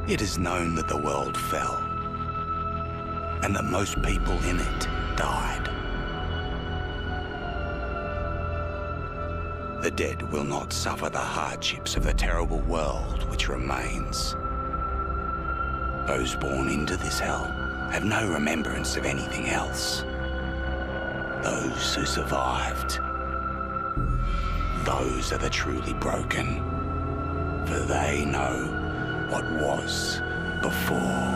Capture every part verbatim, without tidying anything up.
It is known that the world fell, and that most people in it died. The dead will not suffer the hardships of the terrible world which remains. Those born into this hell have no remembrance of anything else. Those who survived, those are the truly broken, for they know what was before.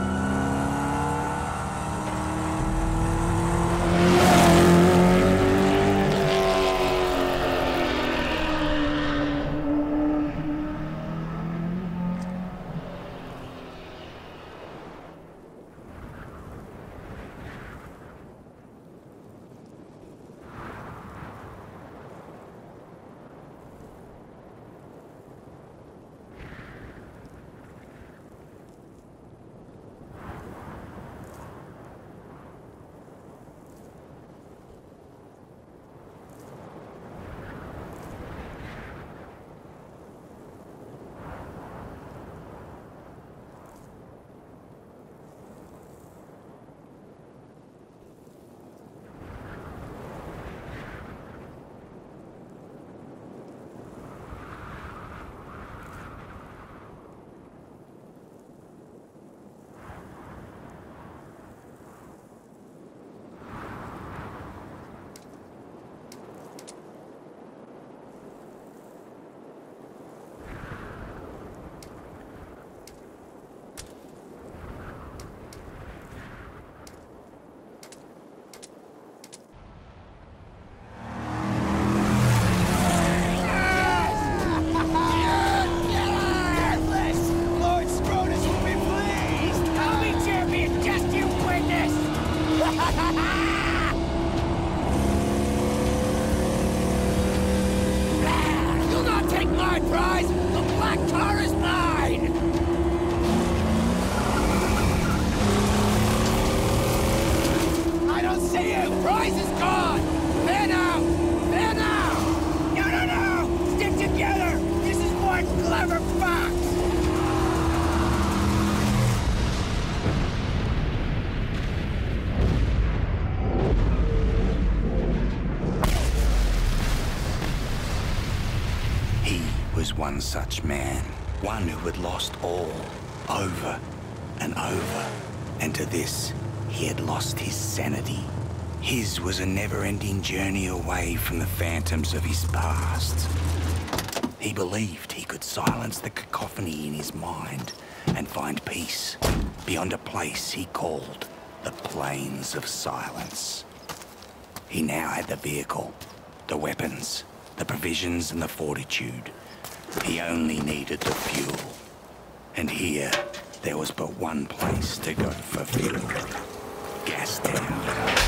You'll not take my prize! The black tar is mine! I don't see you! Prize is gone! There now! There now! No, no, no! Stick together! This is one clever fox! Was one such man, one who had lost all, over and over, and to this he had lost his sanity. His was a never-ending journey away from the phantoms of his past. He believed he could silence the cacophony in his mind and find peace beyond a place he called the Plains of Silence. He now had the vehicle, the weapons, the provisions and the fortitude. He only needed the fuel. And here, there was but one place to go for fuel. Gastown.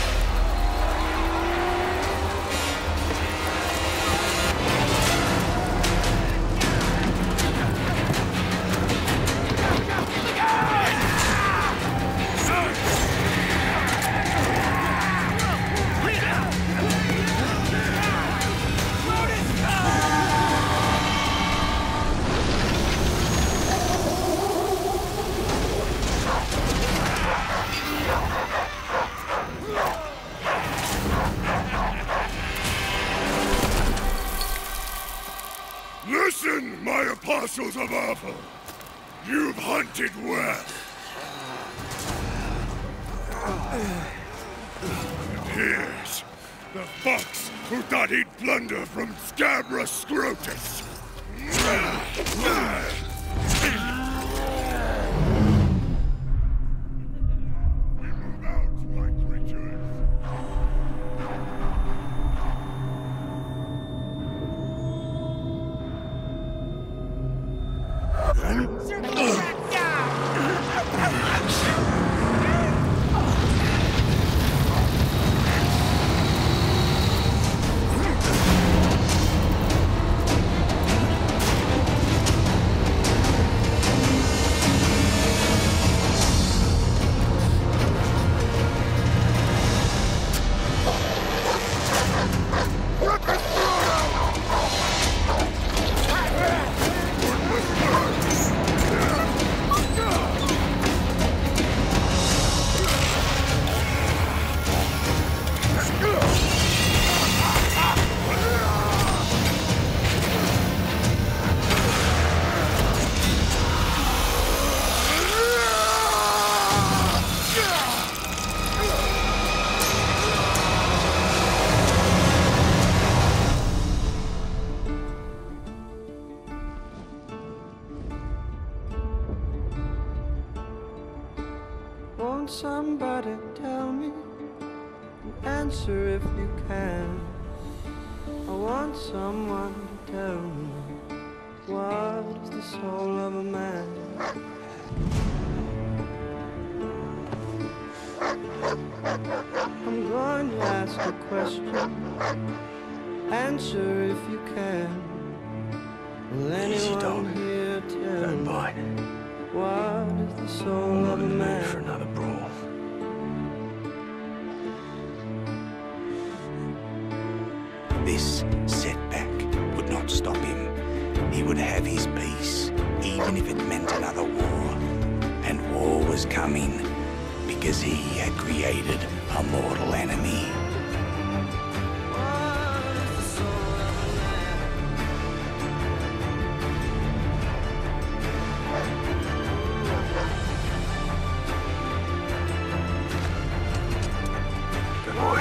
Listen, my apostles of Arthur! You've hunted well. And here's the fox who thought he'd plunder from Scabra Scrotus. We move out, my creatures. want somebody to tell me, answer if you can. I want someone to tell me, what is the soul of a man? I'm going to ask a question, answer if you can. Will anyone here tell Don't me, bite. what is the soul I'm of not a in the mood man? for another brawl. This setback would not stop him. He would have his peace, even if it meant another war. And war was coming, because he had created a mortal enemy. What is the soul of a man? Good boy.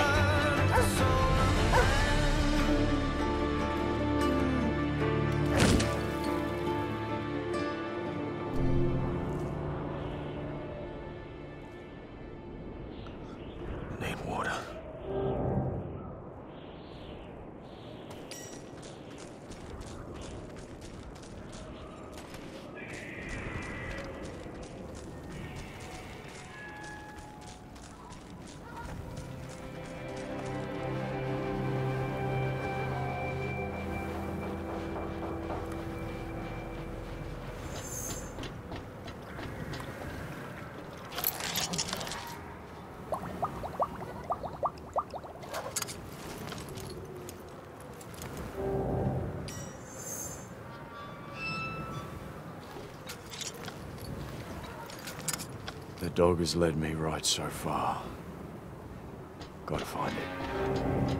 Need water. The dog has led me right so far. Gotta find it.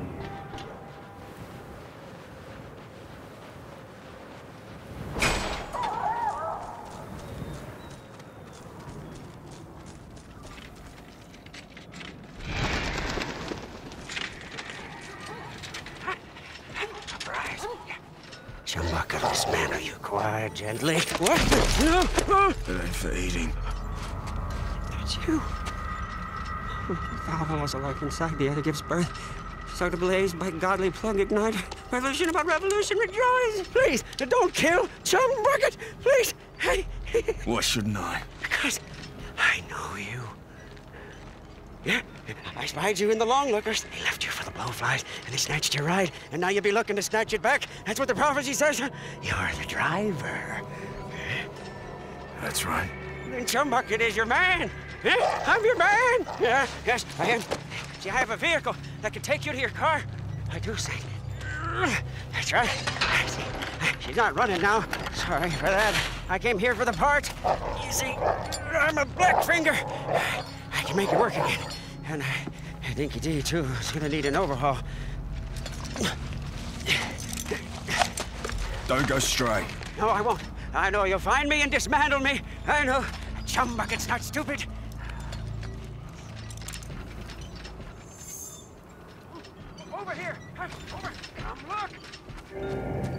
Chumbucket, this man, are you quiet, gently? What? No, no. It ain't for eating. It's you. Valhalla was alive inside the air that gives birth. Start ablaze by godly plug ignite. Revolution about revolution, rejoice! Please, don't kill Chumbucket! Please! Hey! Why shouldn't I? Because I know you. Yeah, I spied you in the long lookers. They left you for the blowflies, and they snatched your ride, and now you'll be looking to snatch it back. That's what the prophecy says. You're the driver. That's right. Then Chumbucket is your man. Yeah, I'm your man. Yeah, yes, I am. See, I have a vehicle that can take you to your car. I do, Saint. That's right. See, she's not running now. Sorry for that. I came here for the parts. You see, I'm a Blackfinger. I can make it work again. And uh, Dinky D, too, is gonna need an overhaul. Don't go stray. No, I won't. I know you'll find me and dismantle me. I know. Chumbucket's not stupid. Over here! Over! Come look!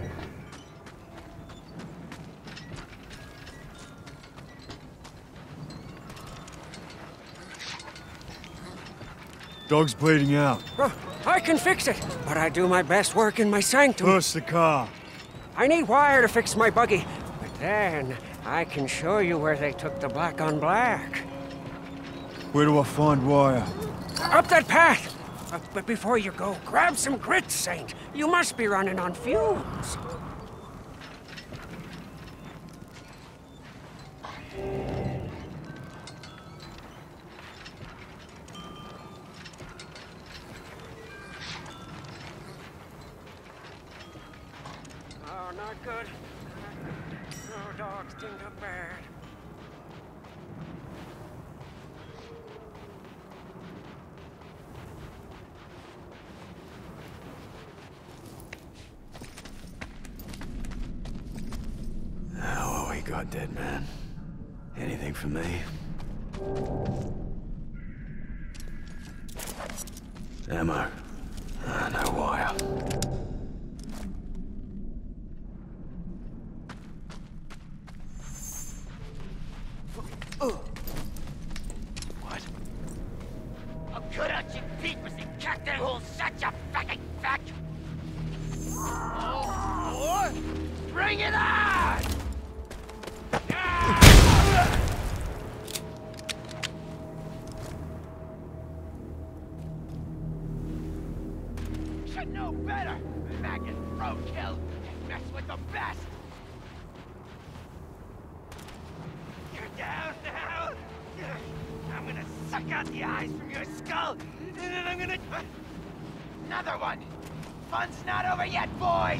Dog's bleeding out. Oh, I can fix it, but I do my best work in my sanctum. Push the car. I need wire to fix my buggy, but then I can show you where they took the black on black. Where do I find wire? Up that path! Uh, but before you go, grab some grit, Saint. You must be running on fumes. Oh, not good. No dogs dinged up bad. Oh, what we got, dead man? Anything for me? Ammo. Ah, no wire. What? You'll shut your fucking fuck! Oh, bring it on! Should know better! Maggot roadkill! And mess with the best! You're down now? I'm gonna suck out the eyes from your skull, and then I'm gonna... Another one! Fun's not over yet, boys!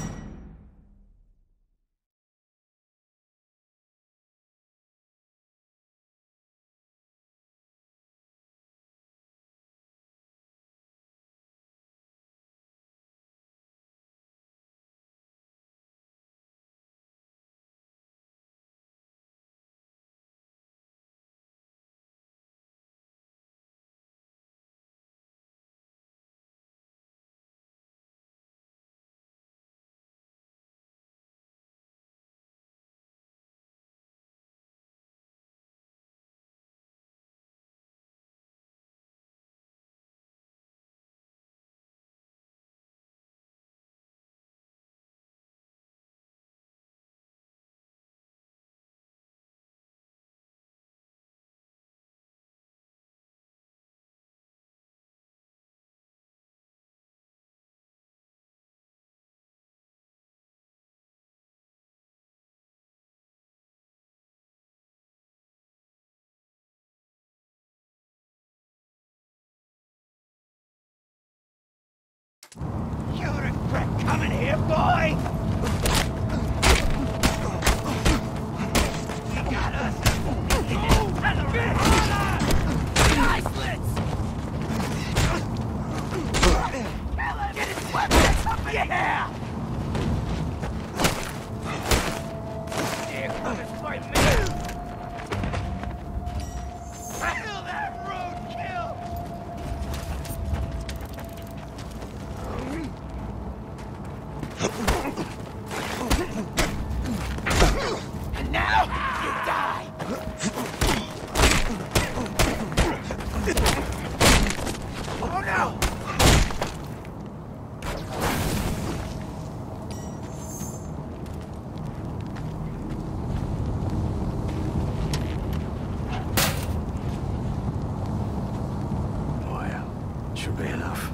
You regret coming here, boy! You got us! And a bit harder! Eye slits! Kill him! Get his weapons up in here! Here comes my man! Kill that roadkill! And now, you die! Oh no! Well, should be enough.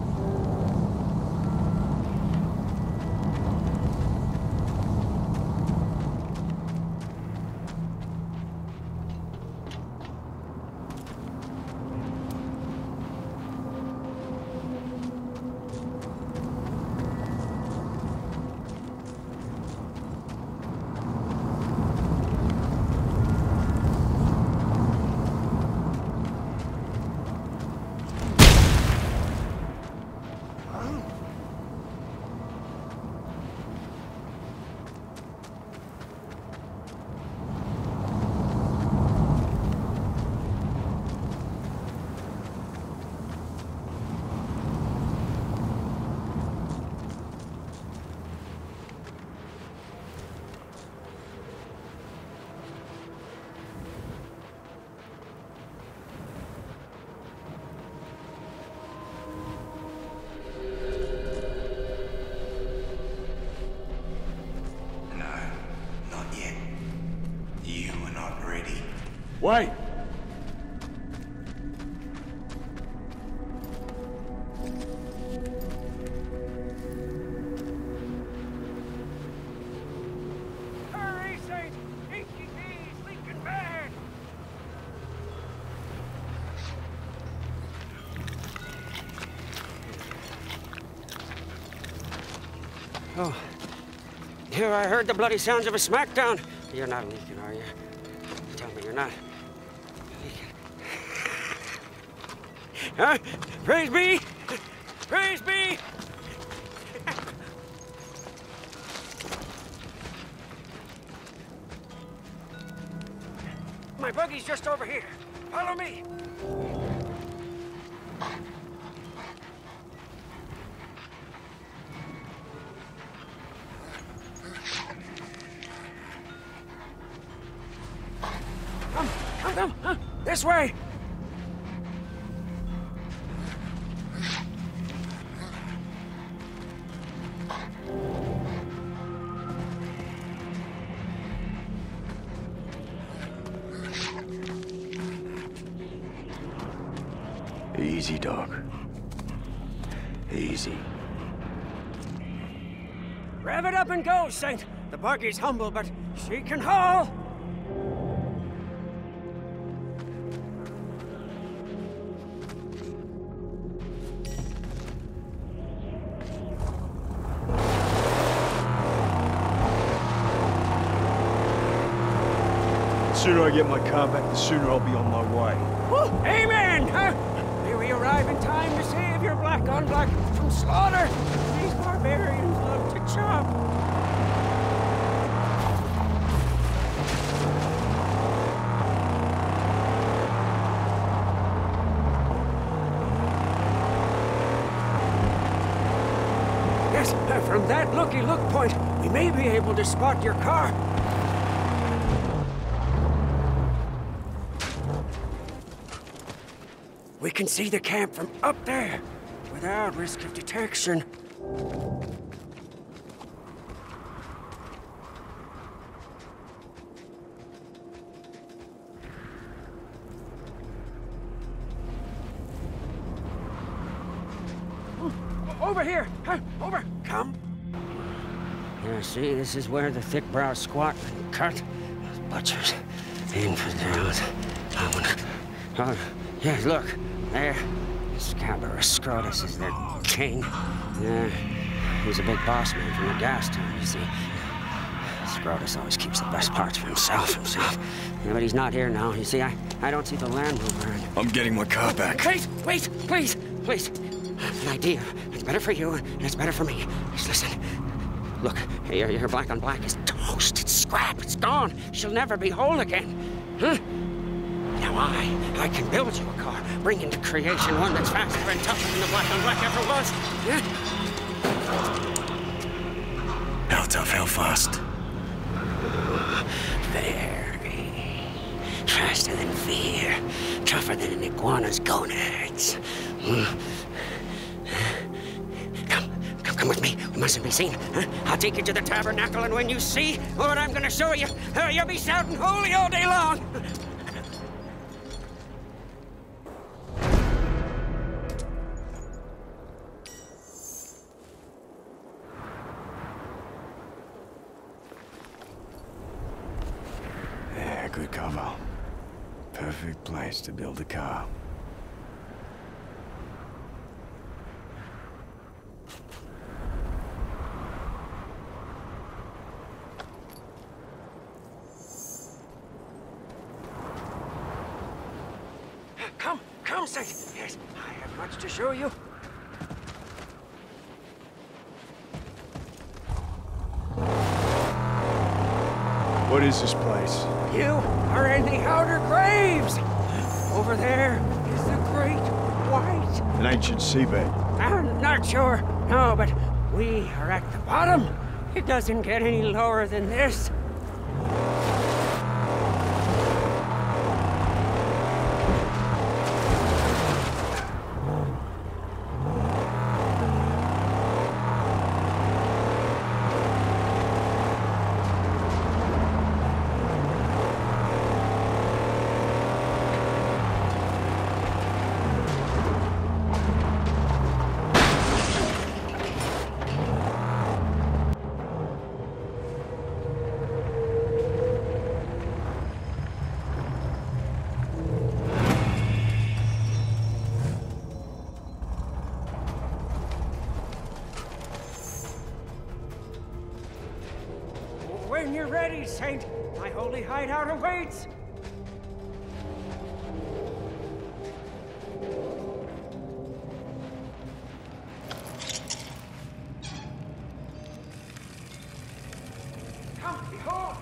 Wait! Hurry, Saint! H T Ds, Lincoln Band! Oh. Here I heard the bloody sounds of a smackdown. You're not leaking, are you? Tell me you're not leaking. Huh? Praise be! Praise be! My buggy's just over here. Follow me. Come, come, come, huh? This way. Easy, dog. Easy. Rev it up and go, Saint. The buggy's humble, but she can haul. The sooner I get my car back, the sooner I'll be on my way. Woo, amen! Huh? May we arrive in time to save your black on black from slaughter. These barbarians love to chop. Yes, uh, from that looky-look point, we may be able to spot your car. We can see the camp from up there, without risk of detection. Oh, over here! Huh, over! Come! Yeah, see, this is where the thick brow squat and cut. Those butchers, infidels. I wanna... Oh, yeah, look. There, Scabrous Scrotus is their king. Yeah, he's a big boss man from the gas town, you see. Scrotus always keeps the best parts for himself, himself. Yeah, but he's not here now, you see. I, I don't see the Land Rover. And... I'm getting my car back. Wait, wait, please, please. An idea. It's better for you, and it's better for me. Just listen. Look, your, your black on black is toast. It's scrap. It's gone. She'll never be whole again. Huh? Now I, I can build you a car, bring into creation one that's faster and tougher than the black on black ever was. Yeah? How tough, how fast? Very. Faster than fear. Tougher than an iguana's gonads. Come, come, come with me. We mustn't be seen. Huh? I'll take you to the tabernacle, and when you see what I'm gonna show you, uh, you'll be shouting holy all day long. Good cover. Perfect place to build a car. Come, come, Saint. Yes, I have much to show you. What is this place? You are in the Outer Graves! Over there is the Great White. An ancient seabed. I'm not sure, no, but we are at the bottom. It doesn't get any lower than this. When you're ready, Saint, my holy hideout awaits. Come, behold!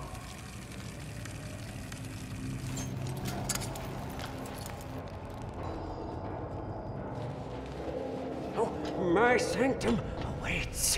Oh, my sanctum awaits.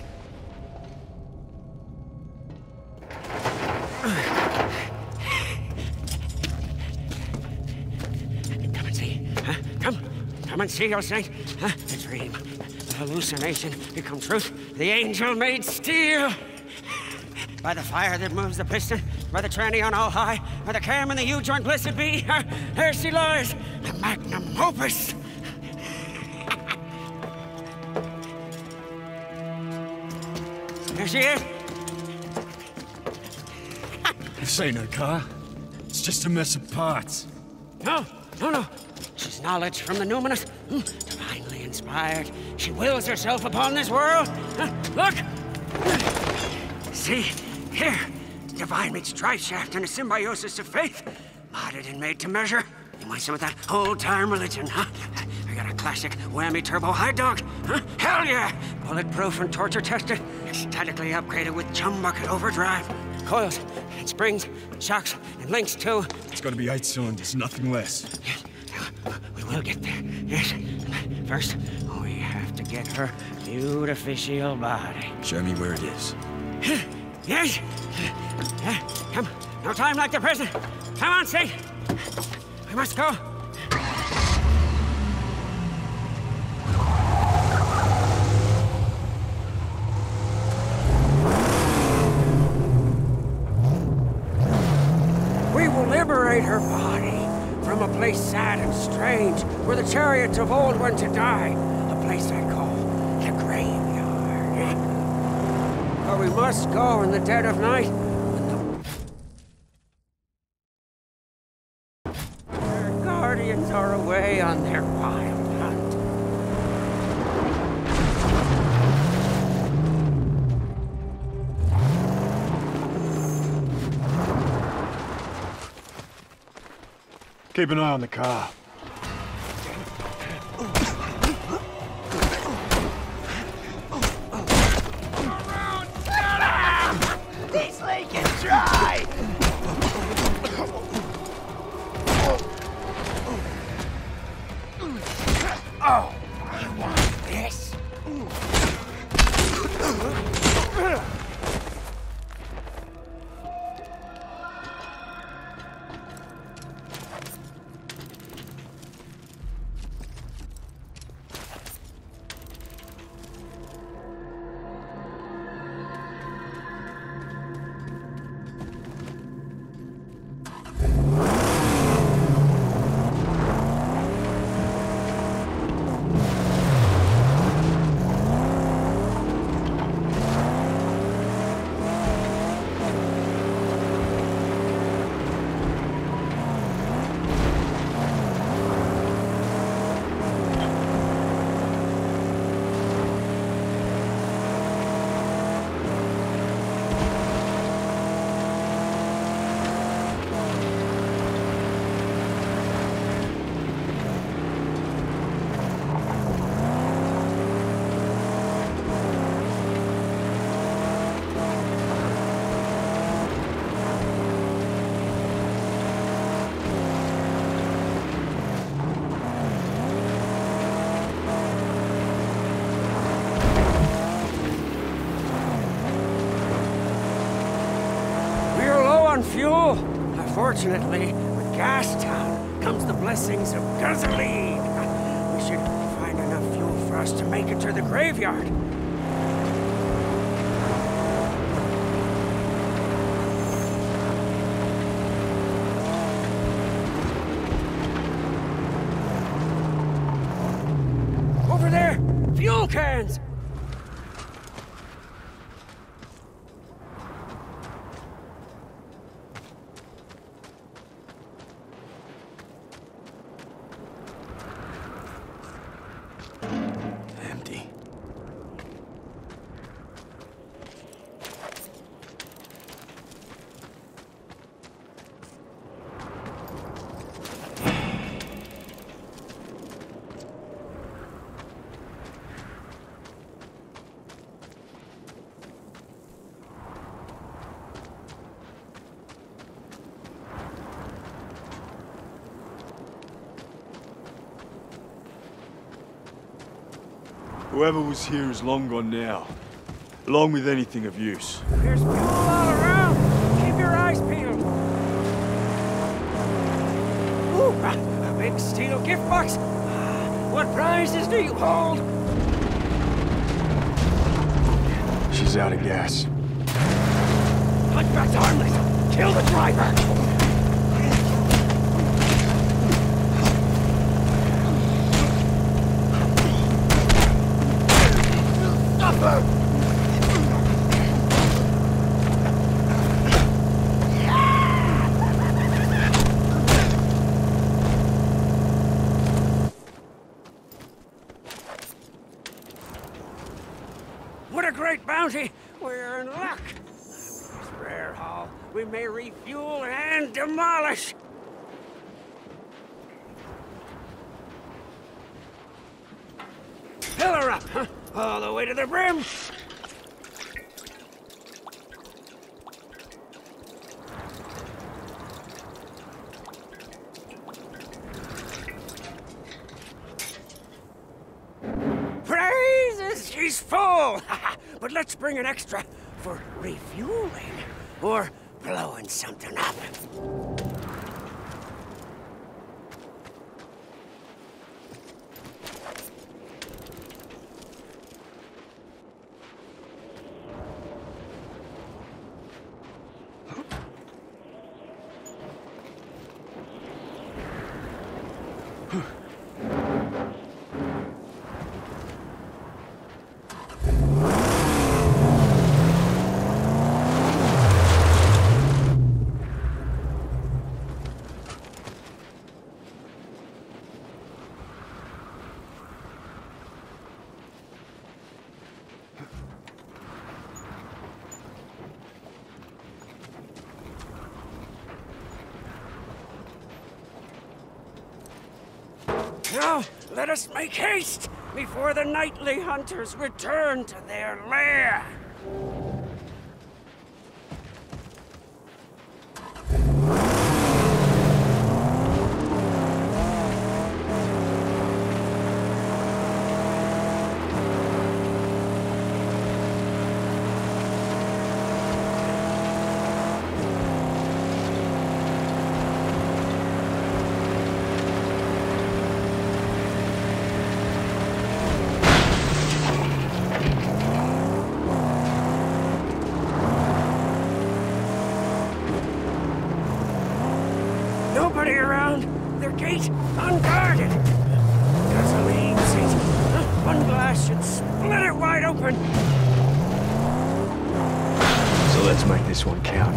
Come and see. Huh? Come. Come and see, O Saint. Huh? The dream. The hallucination become truth. The angel made steel. By the fire that moves the piston, by the tranny on all high, by the cam and the U-joint blessed be, huh? There she lies, the magnum opus. There she is. This ain't her car. It's just a mess of parts. No, no, no. She's knowledge from the numinous, mm, divinely inspired. She wills herself upon this world. Uh, look! See, here, divine meets drive shaft and a symbiosis of faith. Modded and made to measure. You want some of that old-time religion, huh? I got a classic whammy turbo high dog, huh? Hell yeah! Bulletproof and torture tested. Statically upgraded with chum bucket overdrive. Coils and springs, shocks and links too. It's gotta be eight cylinders, nothing less. Yes, we will get there. Yes. First, we have to get her beautificial body. Show me where it is. Yes. Come, no time like the present. Come on, Sid. We must go. We will liberate her body from a place sad and strange, where the chariots of old went to die. A place I call the graveyard. Where we must go in the dead of night, when the their guardians are away on their wild hunt. Keep an eye on the car. He's leaking dry! Oh, you want this? Fuel. Unfortunately, with Gastown comes the blessings of gasoline. We should find enough fuel for us to make it to the graveyard. Over there! Fuel cans! Whoever was here is long gone now, along with anything of use. There's fuel all around. Keep your eyes peeled. Ooh, a, a big steel gift box. What prizes do you hold? She's out of gas. Hunchback's harmless. Kill the driver. bounty, we're in luck. This rare haul, we may refuel and demolish. Fill her up, huh? All the way to the brim. Praises, she's full. But let's bring an extra for refueling or blowing something up. Now, let us make haste before the nightly hunters return to their lair. Nobody around. Their gate unguarded. Gasoline city. One blast should split it wide open. So let's make this one count.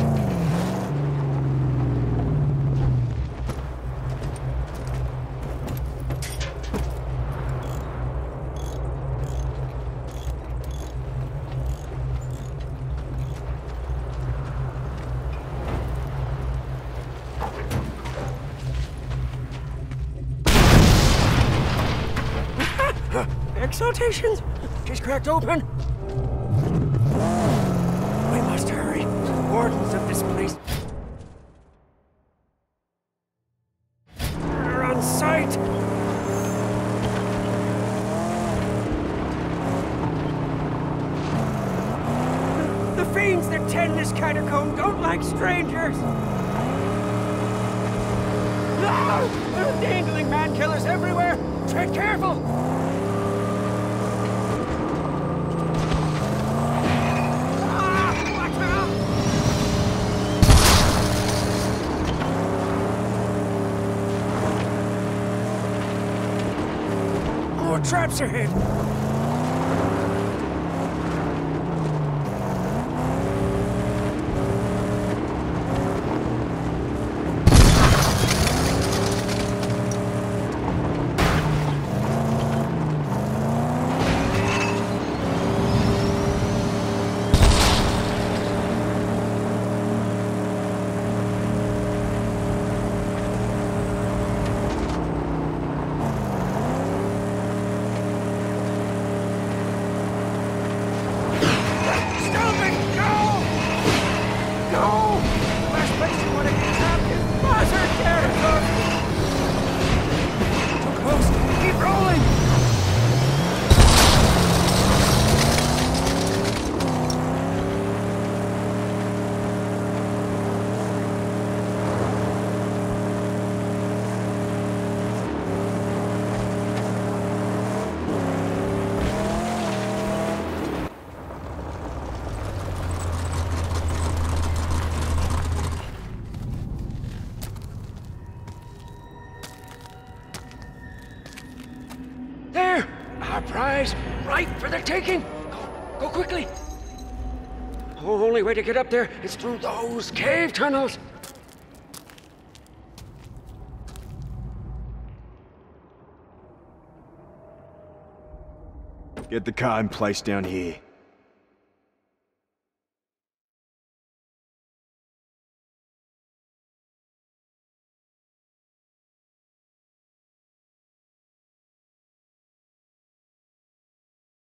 Exaltations! She's cracked open. We must hurry. The wardens of this place are on sight. The fiends that tend this catacomb don't like strangers. No! There are dangling man-killers everywhere. Tread careful. Traps ahead! There! Our prize, ripe for the taking! Go, go quickly! The only way to get up there is through those cave tunnels! Get the car in place down here.